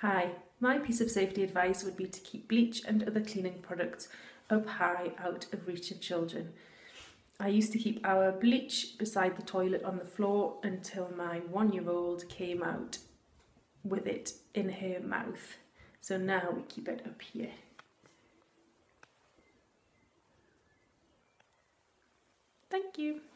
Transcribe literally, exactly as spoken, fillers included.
Hi, my piece of safety advice would be to keep bleach and other cleaning products up high out of reach of children. I used to keep our bleach beside the toilet on the floor until my one-year-old came out with it in her mouth. So now we keep it up here. Thank you.